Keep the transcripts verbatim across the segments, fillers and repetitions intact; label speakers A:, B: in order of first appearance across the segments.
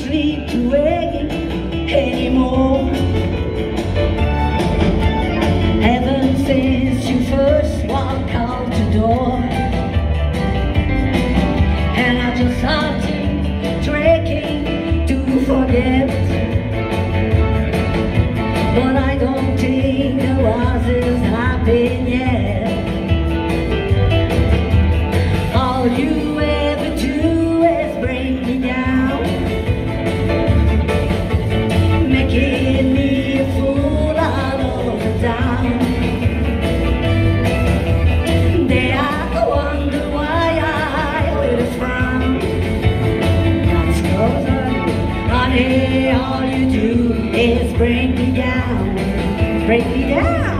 A: sleep to wake anymore. Ever since you first walked out the door, and I just started drinking to forget, but I don't think the roses have been yet. All you ever do is bring me down, making me a fool all over town. Day I wonder why I wear a frown. That's 'cause honey, all you do is bring me down, bring me down.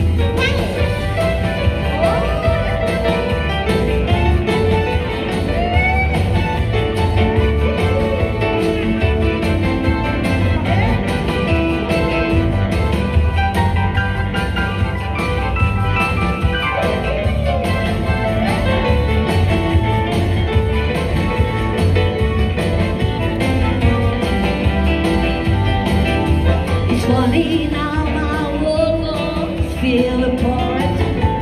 A: Funny now my world feel apart.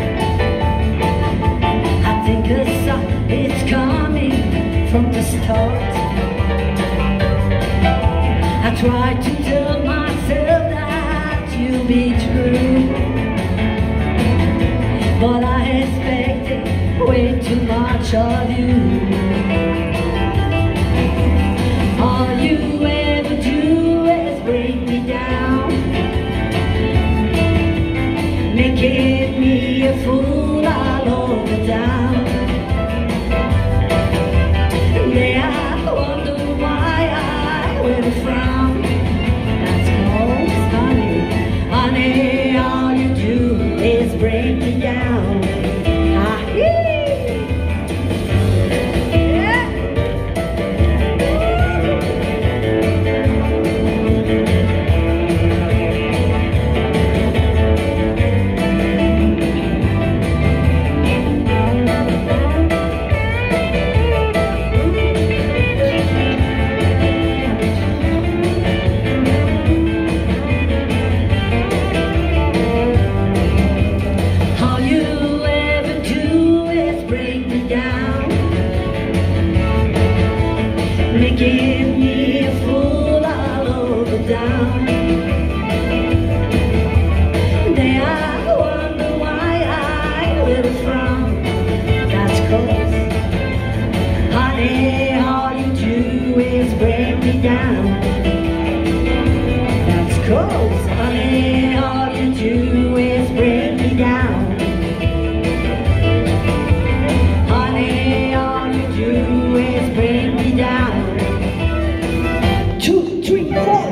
A: I think it's coming from the start. I try to tell myself that you'll be true, but I expected way too much of you. All you ever do is bring me down, making me a fool all over town. Yeah, I wonder why I wear a frown. That's 'cause honey, honey, all you do is bring me down. Ah, yeah. Making me a fool all over town. Then I wonder why I wear a frown. That's 'cause honey, all you do is bring me down. That's 'cause honey, all you do is bring me down. Honey, all you do is bring me down. Two, three, four.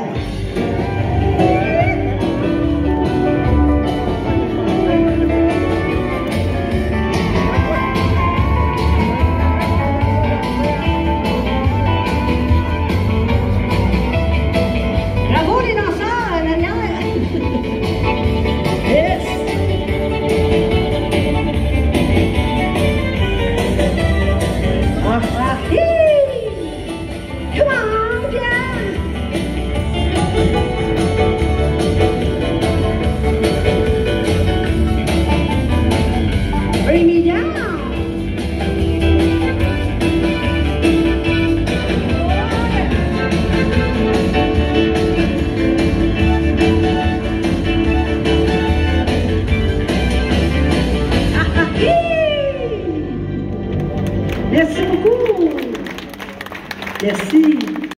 A: Lavori non so, yes. Ah, ah, come on, yeah. Bring me down. Merci beaucoup. Merci.